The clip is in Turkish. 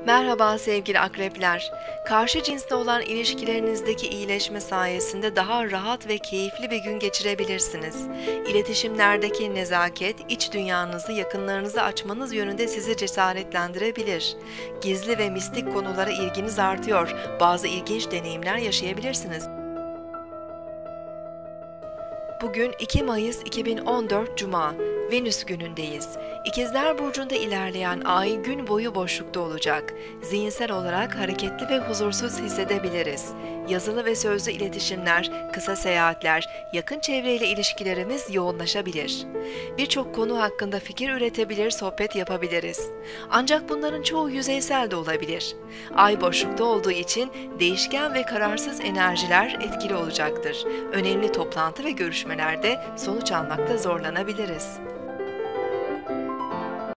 Merhaba sevgili akrepler. Karşı cinsle olan ilişkilerinizdeki iyileşme sayesinde daha rahat ve keyifli bir gün geçirebilirsiniz. İletişimlerdeki nezaket, iç dünyanızı yakınlarınıza açmanız yönünde sizi cesaretlendirebilir. Gizli ve mistik konulara ilginiz artıyor. Bazı ilginç deneyimler yaşayabilirsiniz. Bugün 2 Mayıs 2014 Cuma, Venüs günündeyiz. İkizler Burcu'nda ilerleyen ay gün boyu boşlukta olacak. Zihinsel olarak hareketli ve huzursuz hissedebiliriz. Yazılı ve sözlü iletişimler, kısa seyahatler, yakın çevreyle ilişkilerimiz yoğunlaşabilir. Birçok konu hakkında fikir üretebilir, sohbet yapabiliriz. Ancak bunların çoğu yüzeysel de olabilir. Ay boşlukta olduğu için değişken ve kararsız enerjiler etkili olacaktır. Önemli toplantı ve görüşmelerde sonuç almakta zorlanabiliriz.